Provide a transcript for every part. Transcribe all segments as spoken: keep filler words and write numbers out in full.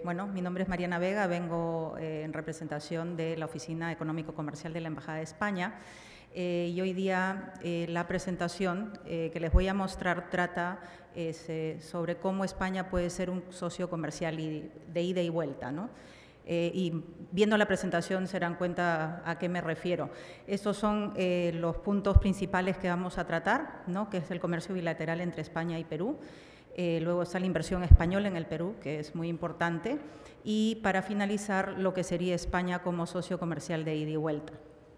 bueno, mi nombre es Mariana Vega, vengo eh, en representación de la Oficina Económico-Comercial de la Embajada de España eh, y hoy día eh, la presentación eh, que les voy a mostrar trata es, eh, sobre cómo España puede ser un socio comercial y de ida y vuelta, ¿no? Eh, y viendo la presentación se darán cuenta a qué me refiero. Estos son eh, los puntos principales que vamos a tratar, ¿no? Que es el comercio bilateral entre España y Perú. Eh, luego está la inversión española en el Perú, que es muy importante. Y para finalizar, lo que sería España como socio comercial de ida y vuelta.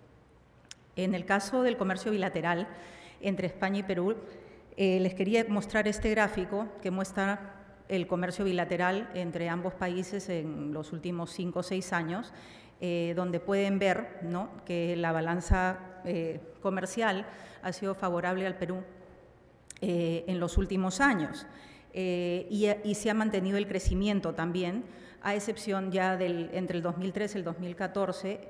En el caso del comercio bilateral entre España y Perú, eh, les quería mostrar este gráfico que muestra el comercio bilateral entre ambos países en los últimos cinco o seis años, eh, donde pueden ver, ¿no?, que la balanza eh, comercial ha sido favorable al Perú eh, en los últimos años eh, y, y se ha mantenido el crecimiento también, a excepción ya del, entre el dos mil trece y el dos mil catorce,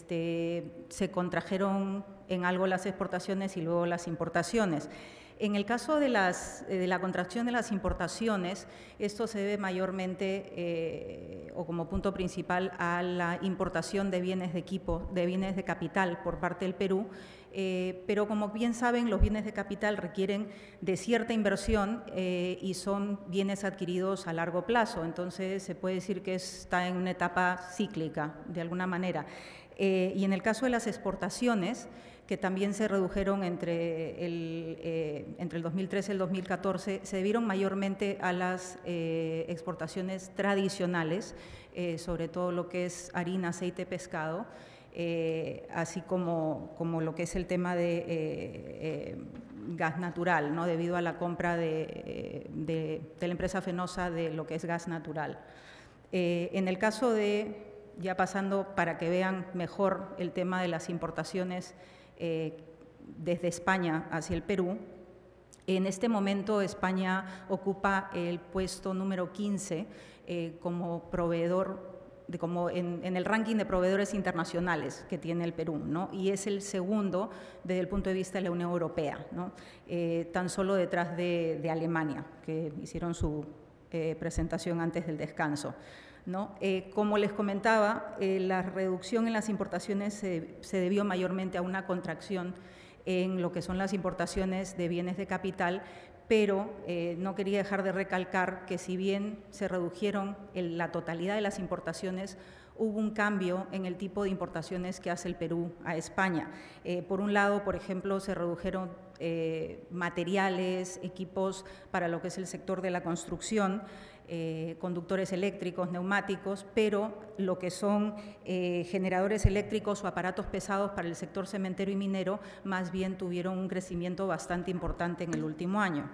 este, se contrajeron en algo las exportaciones y luego las importaciones. En el caso de, las, de la contracción de las importaciones, esto se debe mayormente eh, o como punto principal a la importación de bienes de equipo, de bienes de capital por parte del Perú, eh, pero como bien saben, los bienes de capital requieren de cierta inversión eh, y son bienes adquiridos a largo plazo, entonces se puede decir que está en una etapa cíclica de alguna manera. Eh, y en el caso de las exportaciones, que también se redujeron entre el, eh, entre el dos mil trece y el dos mil catorce, se debieron mayormente a las eh, exportaciones tradicionales, eh, sobre todo lo que es harina, aceite, pescado, eh, así como, como lo que es el tema de eh, eh, gas natural, ¿no?, debido a la compra de, de, de la empresa Fenosa de lo que es gas natural. Eh, en el caso de, ya pasando para que vean mejor el tema de las importaciones, Eh, desde España hacia el Perú, en este momento España ocupa el puesto número quince eh, como proveedor, de, como en, en el ranking de proveedores internacionales que tiene el Perú, ¿no? Y es el segundo desde el punto de vista de la Unión Europea, ¿no? Eh, tan solo detrás de, de Alemania, que hicieron su eh, presentación antes del descanso, ¿no? Eh, como les comentaba, eh, la reducción en las importaciones se, se debió mayormente a una contracción en lo que son las importaciones de bienes de capital, pero eh, no quería dejar de recalcar que si bien se redujeron en la totalidad de las importaciones, hubo un cambio en el tipo de importaciones que hace el Perú a España. Eh, por un lado, por ejemplo, se redujeron eh, materiales, equipos para lo que es el sector de la construcción, Eh, conductores eléctricos, neumáticos, pero lo que son eh, generadores eléctricos o aparatos pesados para el sector cementero y minero, más bien tuvieron un crecimiento bastante importante en el último año.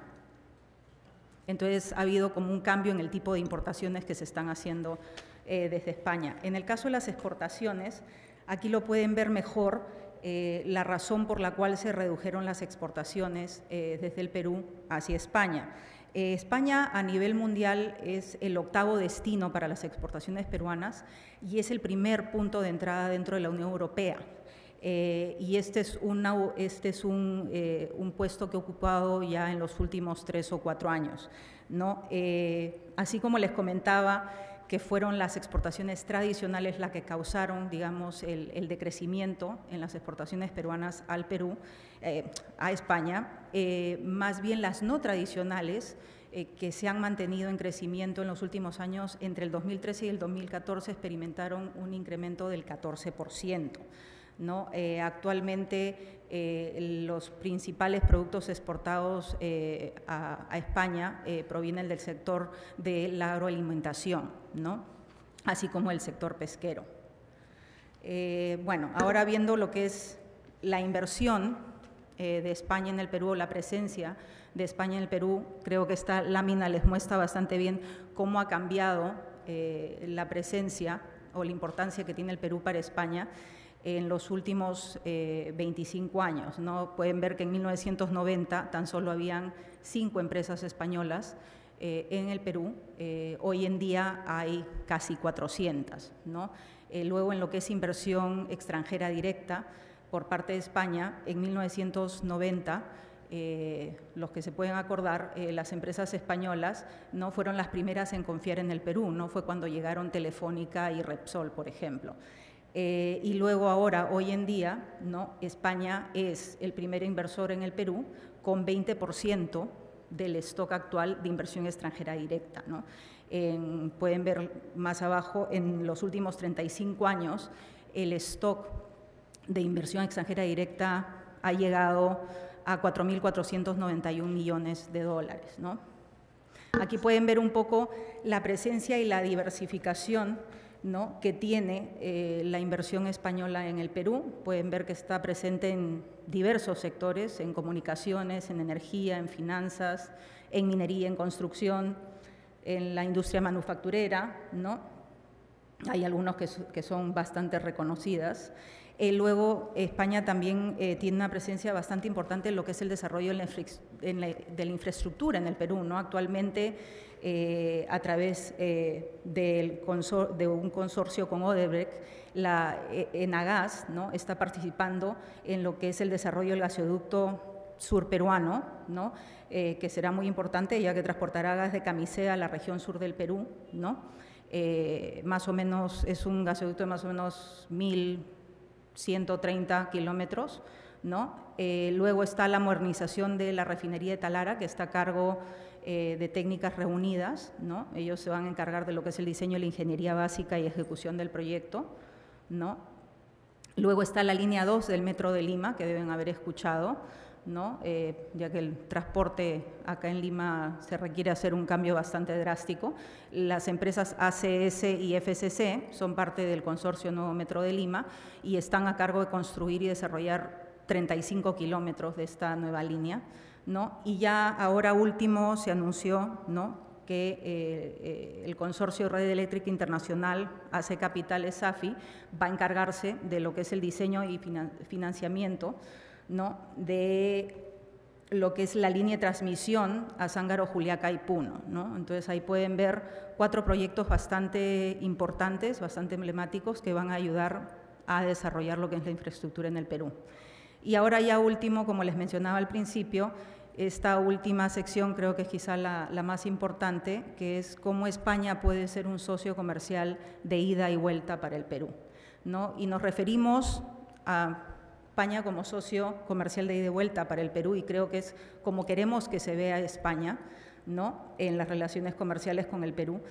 Entonces, ha habido como un cambio en el tipo de importaciones que se están haciendo eh, desde España. En el caso de las exportaciones, aquí lo pueden ver mejor, eh, la razón por la cual se redujeron las exportaciones eh, desde el Perú hacia España. Eh, España a nivel mundial es el octavo destino para las exportaciones peruanas y es el primer punto de entrada dentro de la Unión Europea. Eh, y este es, una, este es un, eh, un puesto que he ocupado ya en los últimos tres o cuatro años, ¿no? Eh, así como les comentaba que fueron las exportaciones tradicionales las que causaron, digamos, el, el decrecimiento en las exportaciones peruanas al Perú, eh, a España, eh, más bien las no tradicionales, eh, que se han mantenido en crecimiento en los últimos años, entre el dos mil trece y el dos mil catorce experimentaron un incremento del catorce por ciento. ¿No? Eh, actualmente eh, los principales productos exportados eh, a, a España eh, provienen del sector de la agroalimentación, ¿no?, así como el sector pesquero. Eh, bueno, ahora viendo lo que es la inversión eh, de España en el Perú, la presencia de España en el Perú, creo que esta lámina les muestra bastante bien cómo ha cambiado eh, la presencia o la importancia que tiene el Perú para España en los últimos eh, veinticinco años, ¿no? Pueden ver que en mil novecientos noventa tan solo habían cinco empresas españolas eh, en el Perú, eh, hoy en día hay casi cuatrocientas, ¿no? Eh, luego, en lo que es inversión extranjera directa por parte de España, en mil novecientos noventa eh, los que se pueden acordar, eh, las empresas españolas no fueron las primeras en confiar en el Perú, no fue cuando llegaron Telefónica y Repsol, por ejemplo. Eh, y luego ahora, hoy en día, ¿no? España es el primer inversor en el Perú con veinte por ciento del stock actual de inversión extranjera directa, ¿no? En, pueden ver más abajo, en los últimos treinta y cinco años, el stock de inversión extranjera directa ha llegado a cuatro mil cuatrocientos noventa y un millones de dólares, ¿no? Aquí pueden ver un poco la presencia y la diversificación, ¿no?, que tiene eh, la inversión española en el Perú. Pueden ver que está presente en diversos sectores, en comunicaciones, en energía, en finanzas, en minería, en construcción, en la industria manufacturera, ¿no? Hay algunos que, que son bastante reconocidas. Eh, luego, España también eh, tiene una presencia bastante importante en lo que es el desarrollo de la, en la, de la infraestructura en el Perú, ¿no? Actualmente, eh, a través eh, del consor de un consorcio con Odebrecht, la eh, Enagas, ¿no?, está participando en lo que es el desarrollo del gasoducto surperuano, ¿no?, eh, que será muy importante ya que transportará gas de Camisea a la región sur del Perú, ¿no? Eh, más o menos, es un gasoducto de más o menos mil ciento treinta kilómetros, ¿no? Eh, luego está la modernización de la refinería de Talara, que está a cargo eh, de Técnicas Reunidas, ¿no? Ellos se van a encargar de lo que es el diseño, la ingeniería básica y ejecución del proyecto, ¿no? Luego está la línea dos del Metro de Lima, que deben haber escuchado, ¿no? Eh, ya que el transporte acá en Lima se requiere hacer un cambio bastante drástico. Las empresas A C S y F C C son parte del consorcio Nuevo Metro de Lima y están a cargo de construir y desarrollar treinta y cinco kilómetros de esta nueva línea, ¿no? Y ya ahora último se anunció, ¿no?, que eh, eh, el consorcio Red Eléctrica Internacional, A C Capital S A F I, va a encargarse de lo que es el diseño y financiamiento, ¿no?, de lo que es la línea de transmisión a Zángaro, Juliaca y Puno, ¿no? Entonces, ahí pueden ver cuatro proyectos bastante importantes, bastante emblemáticos, que van a ayudar a desarrollar lo que es la infraestructura en el Perú. Y ahora ya último, como les mencionaba al principio, esta última sección creo que es quizá la, la más importante, que es cómo España puede ser un socio comercial de ida y vuelta para el Perú, ¿no? Y nos referimos a España como socio comercial de ida y vuelta para el Perú, y creo que es como queremos que se vea España, ¿no?, en las relaciones comerciales con el Perú,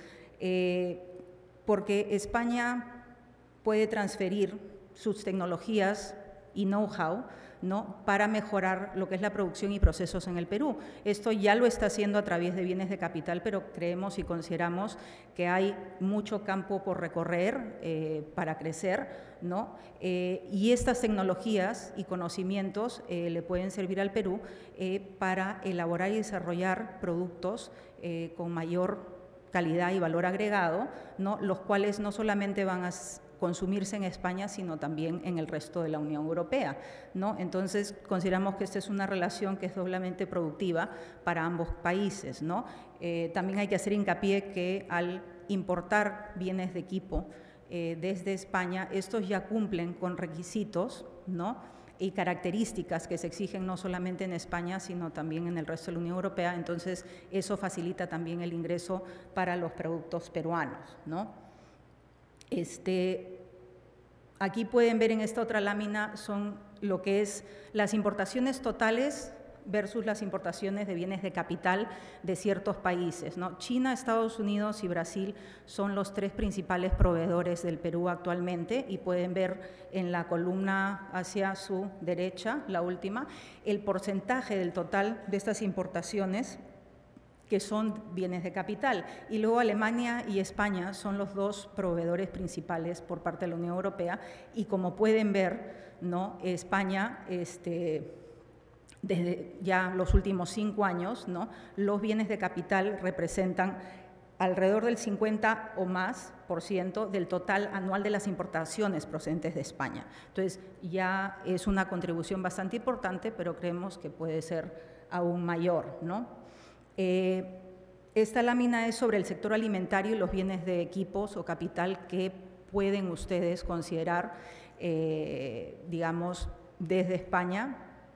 eh, porque España puede transferir sus tecnologías y know-how, ¿no?, para mejorar lo que es la producción y procesos en el Perú. Esto ya lo está haciendo a través de bienes de capital, pero creemos y consideramos que hay mucho campo por recorrer eh, para crecer, ¿no? Eh, y estas tecnologías y conocimientos eh, le pueden servir al Perú eh, para elaborar y desarrollar productos eh, con mayor calidad y valor agregado, ¿no?, los cuales no solamente van a consumirse en España, sino también en el resto de la Unión Europea, ¿no? Entonces, consideramos que esta es una relación que es doblemente productiva para ambos países, ¿no? Eh, también hay que hacer hincapié que al importar bienes de equipo eh, desde España, estos ya cumplen con requisitos, ¿no?, y características que se exigen no solamente en España, sino también en el resto de la Unión Europea. Entonces, eso facilita también el ingreso para los productos peruanos, ¿no? Este, aquí pueden ver en esta otra lámina son lo que es las importaciones totales versus las importaciones de bienes de capital de ciertos países, ¿no? China, Estados Unidos y Brasil son los tres principales proveedores del Perú actualmente, y pueden ver en la columna hacia su derecha, la última, el porcentaje del total de estas importaciones que son bienes de capital. Y luego Alemania y España son los dos proveedores principales por parte de la Unión Europea, y como pueden ver, ¿no?, España, este, desde ya los últimos cinco años, ¿no?, los bienes de capital representan alrededor del cincuenta o más por ciento del total anual de las importaciones procedentes de España. Entonces, ya es una contribución bastante importante, pero creemos que puede ser aún mayor, ¿no? Eh, esta lámina es sobre el sector alimentario y los bienes de equipos o capital que pueden ustedes considerar, eh, digamos, desde España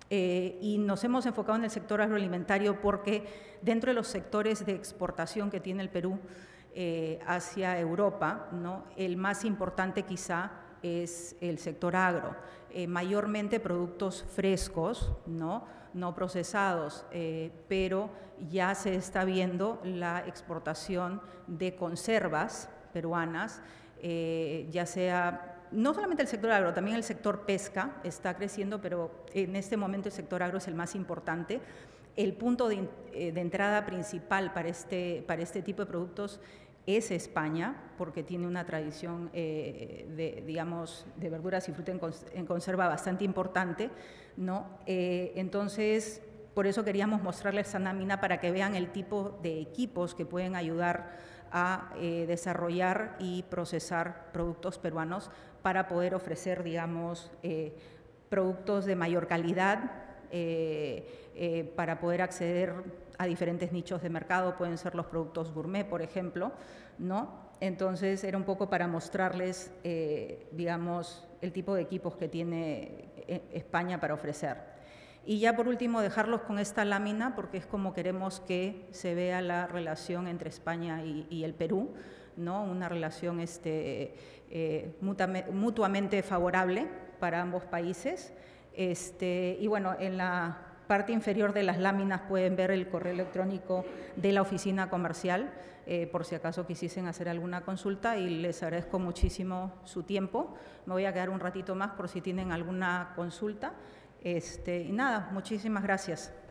Eh, y nos hemos enfocado en el sector agroalimentario porque dentro de los sectores de exportación que tiene el Perú eh, hacia Europa, ¿no?, el más importante quizá es el sector agro, eh, mayormente productos frescos, ¿no?, no procesados, eh, pero ya se está viendo la exportación de conservas peruanas, eh, ya sea no solamente el sector agro, también el sector pesca está creciendo, pero en este momento el sector agro es el más importante. El punto de, de entrada principal para este, para este tipo de productos es España, porque tiene una tradición eh, de, digamos, de verduras y fruta en, en conserva bastante importante, ¿no? Eh, entonces, por eso queríamos mostrarles esta lámina para que vean el tipo de equipos que pueden ayudar a eh, desarrollar y procesar productos peruanos para poder ofrecer, digamos, eh, productos de mayor calidad, eh, eh, para poder acceder a diferentes nichos de mercado, pueden ser los productos gourmet, por ejemplo, ¿no? Entonces, era un poco para mostrarles, eh, digamos, el tipo de equipos que tiene España para ofrecer. Y ya por último, dejarlos con esta lámina, porque es como queremos que se vea la relación entre España y, y el Perú, ¿no? Una relación este, eh, mutuamente favorable para ambos países. Este, y bueno, en la parte inferior de las láminas pueden ver el correo electrónico de la oficina comercial, eh, por si acaso quisiesen hacer alguna consulta, y les agradezco muchísimo su tiempo. Me voy a quedar un ratito más por si tienen alguna consulta. Este, y nada, muchísimas gracias.